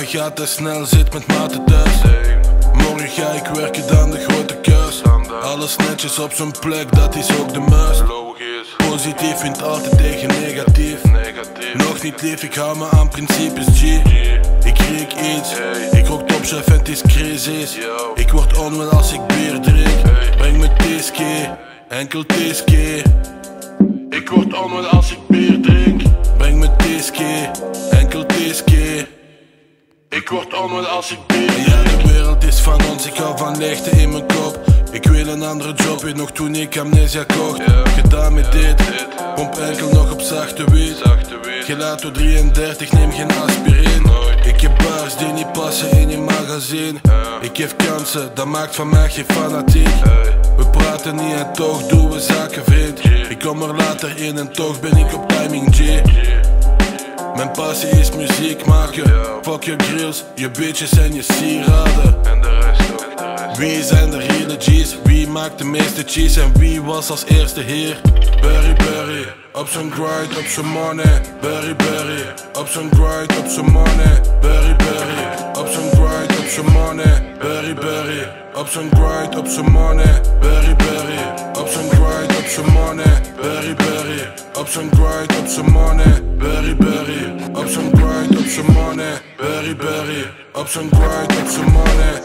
gaat te snel, zit met maten thuis. Morgen ga ik werken dan de grote kuis. Alles netjes op zijn plek, dat is ook de muis. Positief vindt altijd tegen negatief. Nog niet lief, ik hou me aan principes G. Ik kreeg iets, ik rook topchef en het is crisis. Ik word onwel als ik bier drink. Breng me theeski, enkel theeski. Ik word onwel als ik bier drink. Breng me theeski, enkel theeski. Ik word onwel als ik bier drink. Ja, de wereld is van ons, ik hou van leegte in mijn kop. Ik wil een andere job, weet nog toen ik amnesia kocht. Gedaan met dit, pomp enkel nog op zachte wiet. Gelato 33, neem geen aspirine. Ik heb bars die niet passen in je magazine. Ik geef kansen, dat maakt van mij geen fanatiek. We praten niet en toch doen we zaken vriend. Ik kom er later in en toch ben ik op timing G. Mijn passie is muziek maken. Fuck je grills, je bitches en je sieraden. Wie zijn de reale G's? Wie maakt de meeste cheese? En wie was als eerste hier? Berry Berry, op zijn grind, op zijn money. Berry Berry, op zijn grind, op zijn money. Berry Berry, op zijn grind, op zijn money. Berry Berry, op zijn grind, op zijn money. Berry Berry, op zijn grind, op zijn money. Berry Berry, op zijn grind, op zijn money. Berry Berry, op zijn grind, op zijn money. Berry Berry, op zijn grind, op zijn money.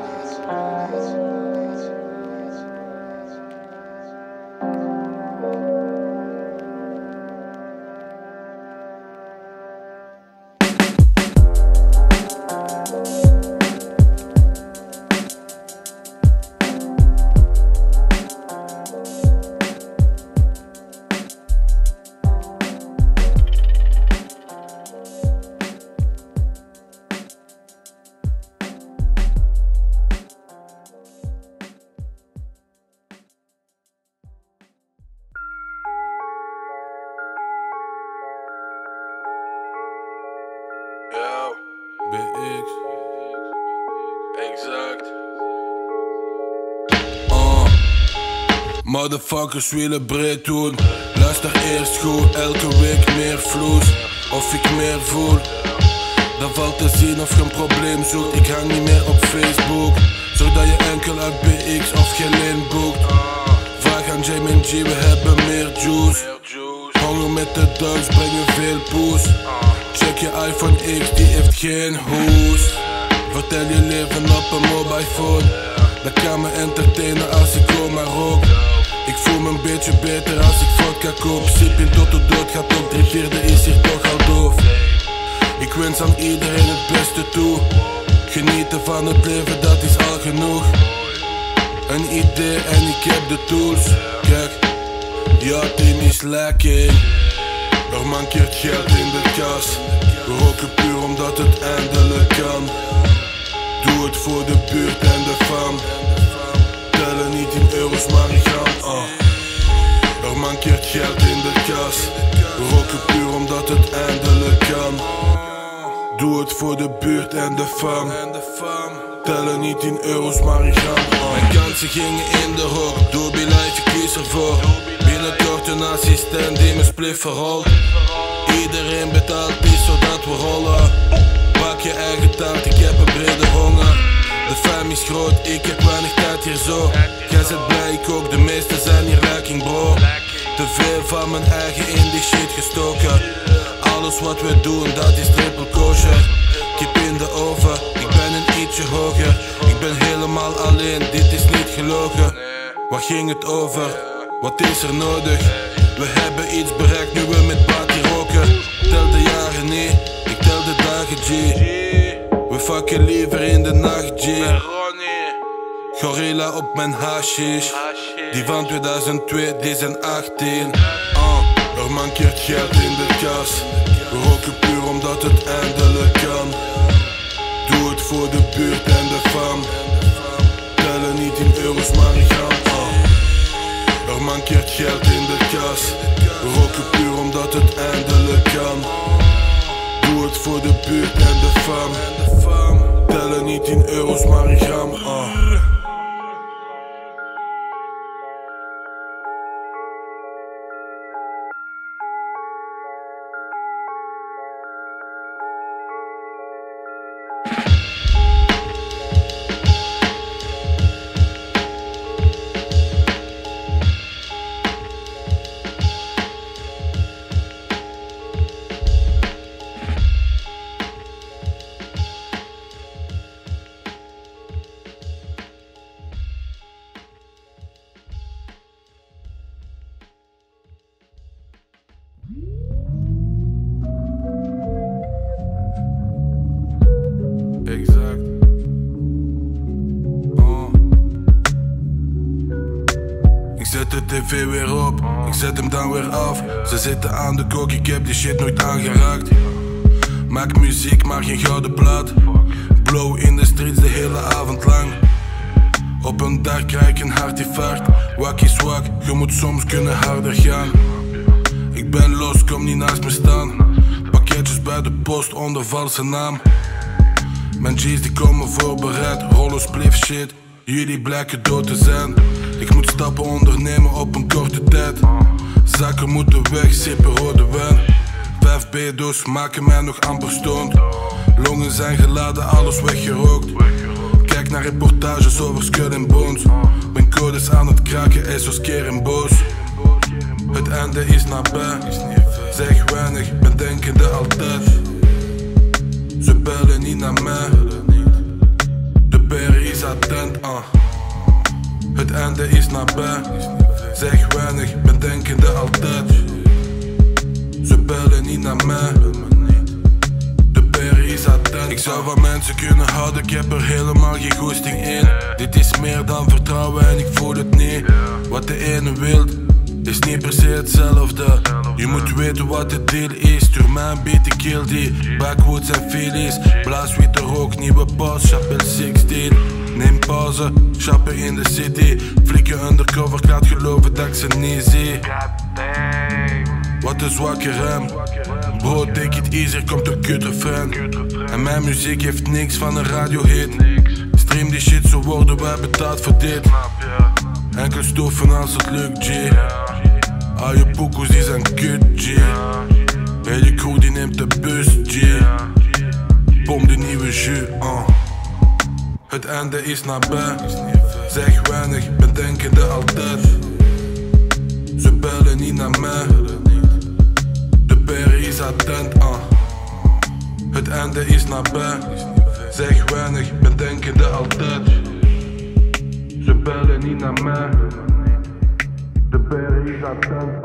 Yo, BX, exact. Motherfuckers willen breed doen. Luister eerst goed, elke week meer vloes. Of ik meer voel. Dan valt te zien of je een probleem zoekt. Ik hang niet meer op Facebook. Zodat je enkel uit BX of Gelin boekt. Vraag aan Jam en G, we hebben meer juice. Hangen met de dogs, brengen veel poes. Check je iPhone X, die heeft geen hoes. Vertel je leven op een mobile phone. Dat kan me entertainen als ik gewoon maar rook. Ik voel me een beetje beter als ik vodka koop. Sipping tot de dood gaat op, 3/4 is hier toch al doof. Ik wens aan iedereen het beste toe. Genieten van het leven, dat is al genoeg. Een idee en ik heb de tools. Kijk, jouw team is lacking. Er mankeert geld in de kas. We roken puur omdat het eindelijk kan. Doe het voor de buurt en de fam. Tellen niet in euro's maar in gram. Er mankeert geld in de kas. We roken puur omdat het eindelijk kan. Doe het voor de buurt en de fam. Tellen niet in euro's maar in gram. Mijn kansen gingen in de hoek. Doe bij life, ik kies ervoor. Binnenkort een assistent die mijn spliff verrolt. Iedereen betaalt iets zodat we rollen. Pak je eigen taart, ik heb een brede honger. De fam is groot, ik heb weinig tijd hier zo. Jij zit blij, ik ook, de meesten zijn hier lacking bro. Te veel van mijn eigen in die shit gestoken. Alles wat we doen, dat is triple kosher. Kip in de oven, ik ben een ietsje hoger. Ik ben helemaal alleen, dit is niet gelogen. Waar ging het over? Wat is er nodig? We hebben iets bereikt nu we met party roken. Tel de jaren niet, ik tel de dagen G. We fucken liever in de nacht G. Gorilla op mijn hashish. Die van 2002, die zijn 18. Er mankeert geld in de kas. We roken puur omdat het eindelijk kan. Doe het voor de buurt en de fam. Tellen niet in euro's maar in gram. Er mankeert geld in de kas. We roken puur omdat het eindelijk kan. Doe het voor de buurt en de fam. Tellen niet in euro's maar in gram. de tv weer op, ik zet hem dan weer af. Ze zitten aan de kok, ik heb die shit nooit aangeraakt. Maak muziek, maar geen gouden plaat. Blow in de streets de hele avond lang. Op een dag krijg ik een hartinfarct. Wakkie swak, je moet soms kunnen harder gaan. Ik ben los, kom niet naast me staan. Pakketjes bij de post onder valse naam. Mijn G's die komen voorbereid, rollen spliff shit. Jullie blijken dood te zijn. Ik moet stappen ondernemen op een korte tijd. Zakken moeten weg, sippen rode wijn. 5 bedo's maken mij nog amper stoned. Longen zijn geladen, alles weggerookt. Kijk naar reportages over skull en bones. Mijn codes aan het kraken, zoals keer en boos. Het einde is nabij. Zeg weinig, ben denkende altijd. Ze bellen niet naar mij. De beer is attent, Het einde is nabij. Zeg weinig, ben denkende altijd. Ze bellen niet naar mij. De beer is attent. Ik zou van mensen kunnen houden, ik heb er helemaal geen goesting in. Dit is meer dan vertrouwen en ik voel het niet. Wat de ene wilt, is niet per se hetzelfde. Je moet weten wat de deal is. Stuur mij een beat, ik kill die. Backwoods en Phillies. Blaas witte rook, nieuwe pas, Chapel 16. Neem pauze, shoppen in de city. Flikken undercover, ik laat geloven dat ik ze niet zie. Wat een zwakke rem. Bro, take it easy, er komt een kut refrein. En mijn muziek heeft niks van een radiohit. Stream die shit, zo worden wij betaald voor dit. Enkel stoffen als het lukt, G. Al je poekoes die zijn kut, G. Heel je crew die neemt de bus, G. Bom de nieuwe jus, Het einde is nabij. Zeg weinig, ben denkende altijd. Ze bellen niet naar mij. De beer is attent, Het einde is nabij. Zeg weinig, ben denkende altijd. Ze bellen niet naar mij. De beer is attent,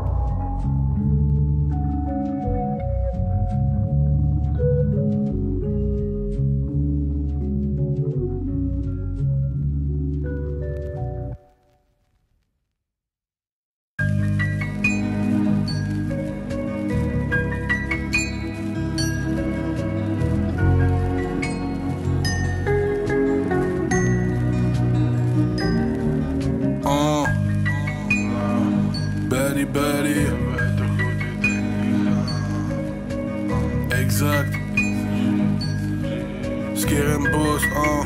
Buddy, exact. Skeer en boos,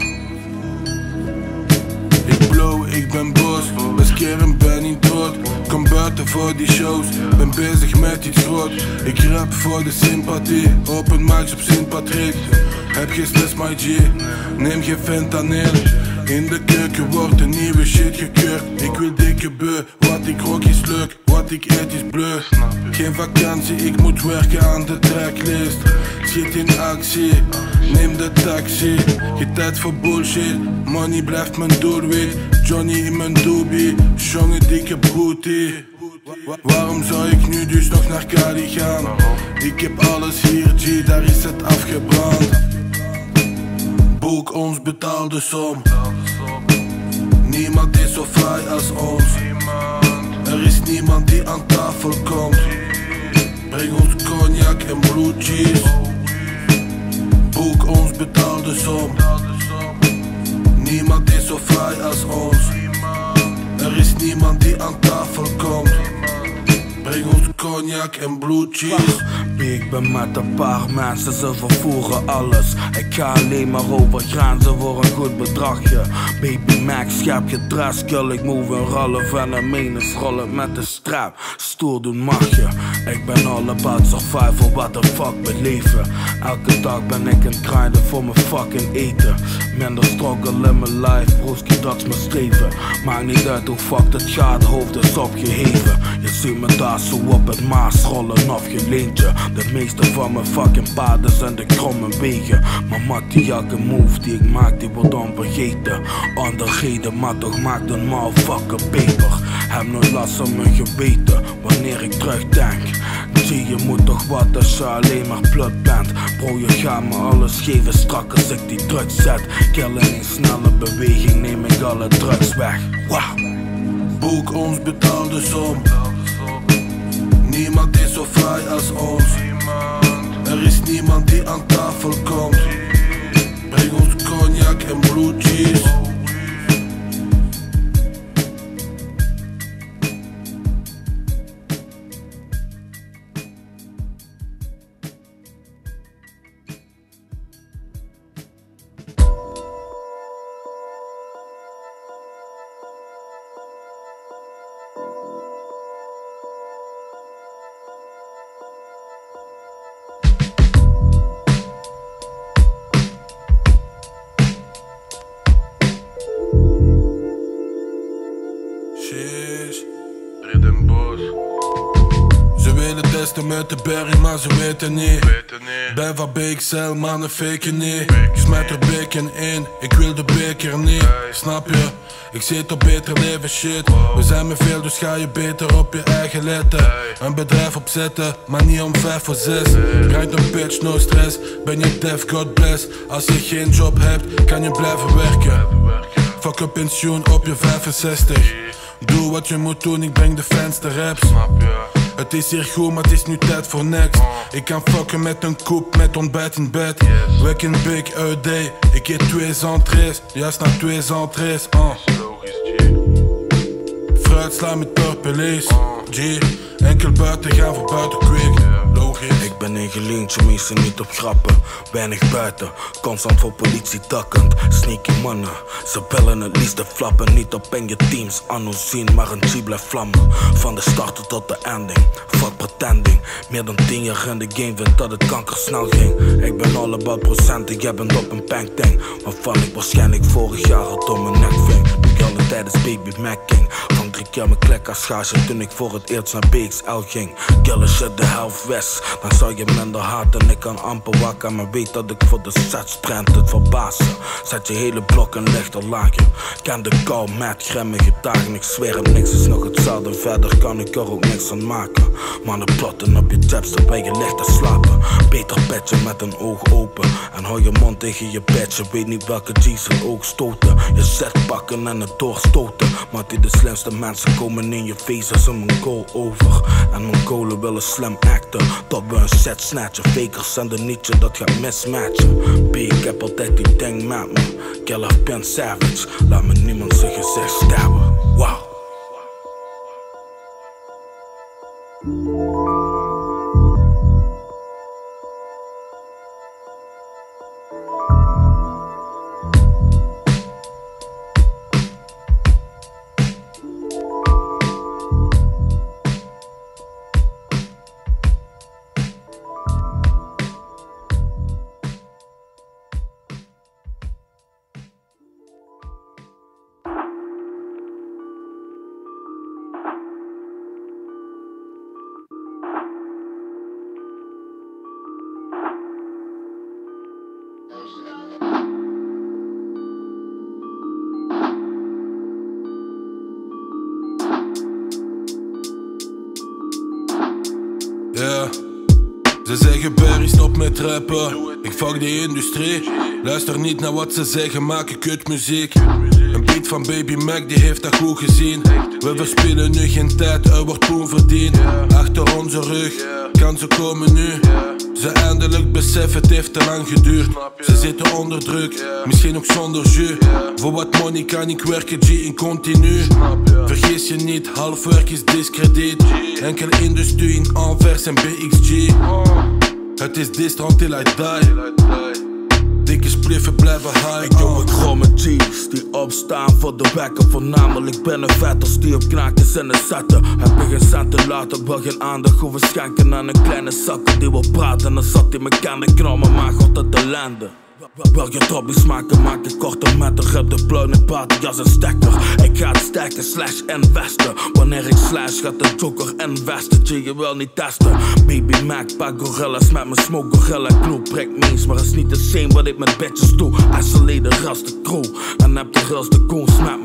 Ik blow, ik ben boos. Bij skeren ben niet dood. Kom buiten voor die shows. Ben bezig met iets groot. Ik rap voor de sympathie. Open mics op Sint-Patrick. Heb geen stress, my G. Neem geen fentanyl. In de keuken wordt een nieuwe shit gekeurd. Ik wil dikke beu. Wat ik rook is leuk. Wat ik eet is bleu. Geen vakantie, ik moet werken aan de tracklist. Schiet in actie, neem de taxi. Geen tijd voor bullshit, money blijft mijn doelwit. Johnny in mijn doobie, jonge dikke booty. Waarom zou ik nu dus nog naar Cali gaan? Ik heb alles hier, G, daar is het afgebrand. Boek ons, betaal de som. Niemand is zo fly als ons. Er is niemand die aan tafel komt. Breng ons cognac en blue cheese. Boek ons, betaal de som. Niemand is zo fly als ons. Er is niemand die aan tafel komt. Breng ons cognac en blue cheese. Ik ben met een paar mensen, ze vervoeren alles. Ik ga alleen maar over grenzen voor een goed bedragje. Baby Max, schep je dress, kill, ik move in rollen. Fenomenen rollen met de strap, stoer doen mag je. Ik ben all about survival, what the fuck beleven. Elke dag ben ik aan het grinden voor mijn fucking eten. Minder struggle in mijn life, broski dat is mijn streven. Maakt niet uit hoe fuck het gaat, hoofd is opgeheven. Je ziet me daar zo op het Maas rollen of je leentje. De meeste van mijn fucking paden zijn de kromme wegen. Maar mat die elke move die ik maak, die wordt onvergeten. Onderreden, maar toch maakt een motherfucker peper. Heb nooit last van mijn geweten, wanneer ik terugdenk. Zie, je moet toch wat als je alleen maar plut bent. Bro, je gaat me alles geven strak als ik die drugs zet. Kill in een snelle beweging, neem ik alle drugs weg. Wow. Boek ons betaalde som. Niemand is zo fraai als ons. Er is niemand die aan tafel komt. Breng ons cognac en blue cheese. Ze willen testen met de berry, maar ze weten niet. Ben van BXL, mannen faken niet. Ik smijt er bacon in, ik wil de beker niet. Snap je? Ik zit op beter leven shit. We zijn met veel, dus ga je beter op je eigen letten. Een bedrijf opzetten, maar niet om 5 voor 6. Rijdt een pitch, no stress. Ben je def, God bless. Als je geen job hebt, kan je blijven werken. Fuck een pensioen op je 65. Doe wat je moet doen, ik breng de fans de raps. Het is hier goed, maar het is nu tijd voor next. Ik kan fucken met een koep, met ontbijt in bed. Working big all day, ik eet 2 entrées. Juist na 2 entrées, Fruit sla met purpelees, G. Enkel buiten gaan voor buiten quick, logisch. Ik ben een geleentje, meestal niet op grappen. Weinig buiten, constant voor politie takkend. Sneaky mannen, ze bellen het liefst de flappen. Niet op en je teams, anno zien, maar een G blijft vlammen. Van de starter tot de ending, fuck pretending. Meer dan 10 jaar in de game, vind dat het kanker snel ging. Ik ben all about procenten, jij bent op een banktank. Waarvan ik waarschijnlijk vorig jaar al door mijn nek ving. Nu alle tijdens baby Macking. Van 3 keer mijn klek als gage toen ik voor het eerst naar BXL ging. Killer shit de helft west, dan zou je minder haten. Ik kan amper wakker, maar weet dat ik voor de set sprint het verbazen. Zet je hele blok een lichter laagje. Ken de kou met grimmige dagen. Ik zweer het, niks is nog hetzelfde. Verder kan ik er ook niks aan maken. Mannen plotten op je tabs terwijl je ligt te slapen. Beter petje met een oog open. En hou je mond tegen je bed. Je weet niet welke G's het oog stoten. Je zet pakken en het doorstoten. Maar die de slimste mensen komen in je face als een goal over. En Mongolen willen slim acten, tot we een set snatchen. Fakers en de nietje, dat gaat mismatchen. B, ik heb altijd die ding met me. Killer Ben Savage, laat me niemand zijn gezicht stabben. Wow. Yeah. Ze zeggen Barry stop met rappen. Ik fuck die industrie. Luister niet naar wat ze zeggen, maken kutmuziek. Een beat van Baby Mac, die heeft dat goed gezien. We verspillen nu geen tijd, er wordt poen verdiend. Achter onze rug, kan ze komen nu. Ze eindelijk beseffen, het heeft te lang geduurd. Ze zitten onder druk, misschien ook zonder jus. Voor wat money kan ik werken, G in continu. Vergis je niet, half werk is discrediet. Enkele industrie in Anvers en BXG. Het is distro until I die. Dikke spliffen blijven high. Ik doe het gewoon met G's die opstaan voor de wekker. Voornamelijk binnen vetters die op knaakjes en de zetten. Heb je geen cent te laten, wil geen aandacht hoeven schenken aan een kleine zakken die wil praten. Dan zat hij me kennen knallen, maar god het ellende. Wil je troppies maken, maak ik korter met de rep. De pluim party als een stekker. Ik ga het steken slash investen. Wanneer ik slash gaat de joker investen. Je wil niet testen. Baby Mac, paar gorillas met mijn smoke gorilla. Knoop breekt meens, maar is niet de same wat ik met bitches doe. Isolated ras de crew en heb de rails de goons met me.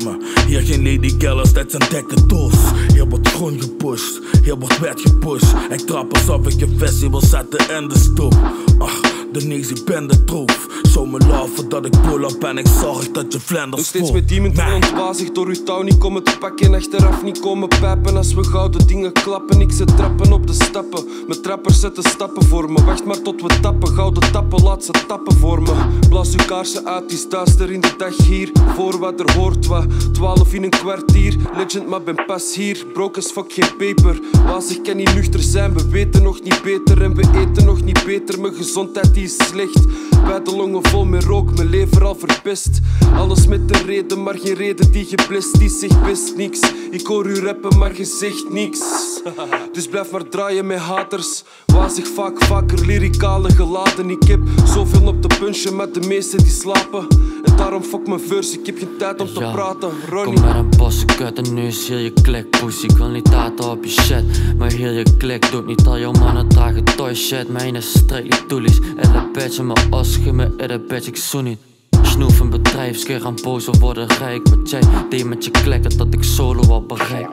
Hier geen Lady Gallers, dat zijn dikke toos. Hier wordt groen gepusht, hier wordt wet gepusht. Ik trap alsof ik een festival zetten in de stoep. Ach, de nees, ik ben de troef. Show me love dat ik pull up en ik zorg dat je vlenders nog steeds met die munten ontwazig door uw touw niet komen te pakken. Achteraf niet komen pijpen als we gouden dingen klappen. Ik zet trappen op de stappen, mijn trappers zetten stappen voor me. Wacht maar tot we tappen, gouden tappen, laat ze tappen voor me. Blaas uw kaarsen uit, die duister in de dag hier. Voor wat er hoort wat, 12 in een kwartier. Legend maar ben pas hier, broke as fuck geen paper. Wazig kan niet nuchter zijn, we weten nog niet beter. En we eten nog niet beter, mijn gezondheid die is slecht. Beide longen vol met rook, mijn lever al verpest. Alles met de reden, maar geen reden die geblest is. Zeg best niks, ik hoor u rappen, maar je zegt niks. Dus blijf maar draaien met haters. Wazig vaker lyricale geladen. Ik heb zoveel op de punchen, maar de meesten die slapen. En daarom fuck mijn verse, ik heb geen tijd om te praten. Ronnie. Kom met een bosse kut en nu is hier je klik, pussy. Ik wil niet daten op je shit, maar hier je klik. Doet niet al jouw mannen dragen toy shit. Mijn is straight toelies. Elle bitch en mijn os, geef me elle bitch, ik zoen niet. Snoef een bedrijfskeer aan boos of worden rijk. Wat jij deed met je klikken dat ik solo wat bereik.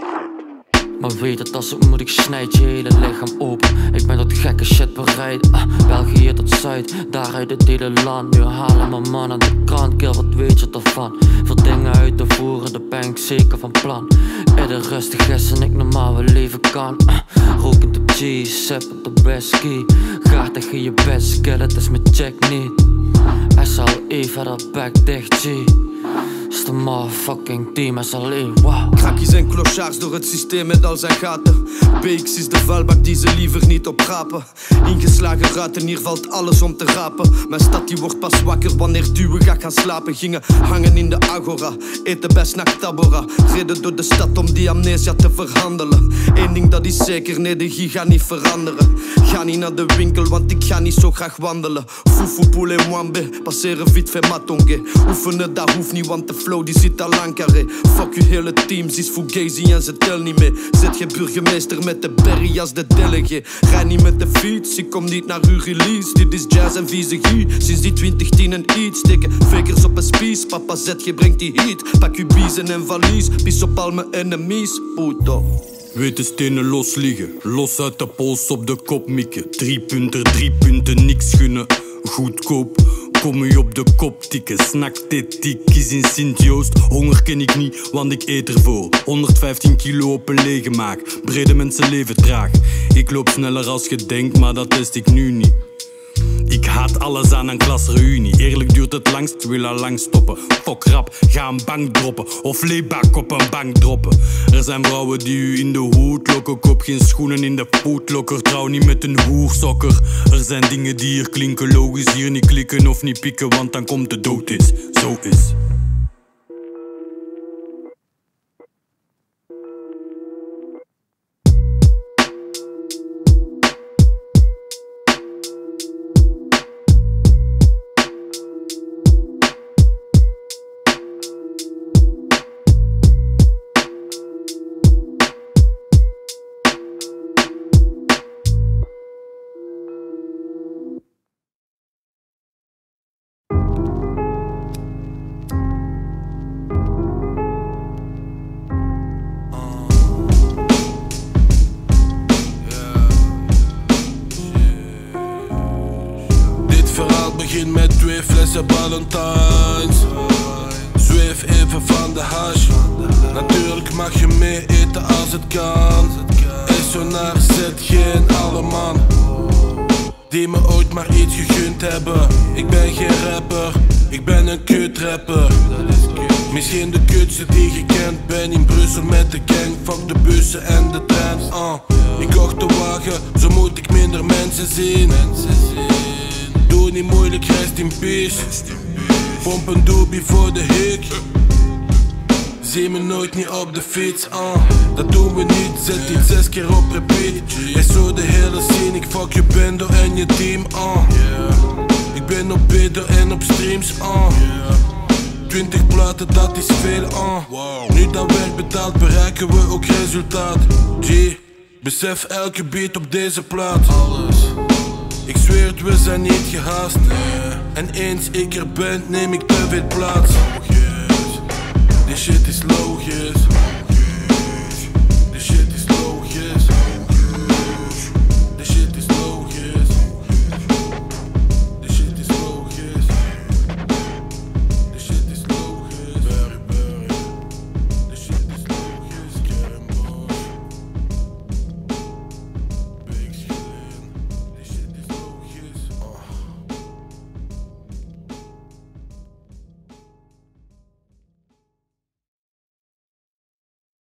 Maar weet het, als het moet, ik snijd je hele lichaam open. Ik ben tot gekke shit bereid. België tot Zuid, daaruit het hele land. Nu halen mijn man aan de krant, kill, wat weet je ervan? Veel dingen uit te voeren, daar ben ik zeker van plan. Eerder rustig is en ik normaal wel leven kan. Rokend op cheese, sippend op whisky. Graag tegen je best, kill, het is mijn check niet. SLE, verder back dicht, G. Is de motherfucking team SLE, wow. Krakkies en clochards door het systeem met al zijn gaten. BX is de vuilbak die ze liever niet oprapen. Ingeslagen ruiten, hier valt alles om te rapen. Mijn stad die wordt pas wakker wanneer duwen gaat gaan slapen. Gingen hangen in de agora, eten bij Snack Tabora. Reden door de stad om die amnesia te verhandelen. Eén ding dat is zeker, nee de giga gaat niet veranderen. Ga niet naar de winkel, want ik ga niet zo graag wandelen. Foufou poulet mwambe, passeren vite fait matonge. Oefenen dat hoeft niet, want de flow die zit al lang carré. Fuck je hele team, ze is fugazi en ze tel niet mee. Zet je burgemeester met de berry als de delegé. Rij niet met de fiets, ik kom niet naar uw release. Dit is jazz en visagie, sinds die 2010 en iets. Steken fakers op een spies, papa zet je brengt die heat. Pak je biezen en valies, pis op al mijn enemies, puto. Weet de stenen los liggen, los uit de pols op de kop mikken. 3 punten, niks gunnen, goedkoop. Kom je op de kop tikken, snaktetiek is in Sint-Joost. Honger ken ik niet, want ik eet ervoor. 115 kilo op een lege maag, brede mensen leven traag. Ik loop sneller als je denkt, maar dat test ik nu niet. Ik haat alles aan een klasreunie. Eerlijk duurt het langst, wil al lang stoppen. Fok rap, ga een bank droppen. Of leebak op een bank droppen. Er zijn vrouwen die u in de hoed lokken. Koop geen schoenen in de foodlocker. Trouw niet met een hoersokker. Er zijn dingen die hier klinken logisch. Hier niet klikken of niet pikken, want dan komt de dood is. Zo is. Begin met 2 flessen Ballantines. Zweef even van de hash. Natuurlijk mag je mee eten als het kan. SONaar zet geen alleman die me ooit maar iets gegund hebben. Ik ben geen rapper, ik ben een kutrapper. Misschien de kutste die je kent. Ben in Brussel met de gang, fuck de bussen en de trams. Ik kocht de wagen, zo moet ik minder mensen zien. Doe niet moeilijk, rest in peace. Pomp een doobie voor de hik. Zie me nooit niet op de fiets, dat doen we niet, zet dit 6 keer op repeat. En zo de hele scene, ik fuck je bendo en je team, Ik ben op bidden en op streams, 20 platen, dat is veel, Nu dan werk betaald, bereiken we ook resultaat. G, besef elke beat op deze plaat. Ik zweer het, we zijn niet gehaast. En eens ik er ben, neem ik te veel plaats. die shit is logisch.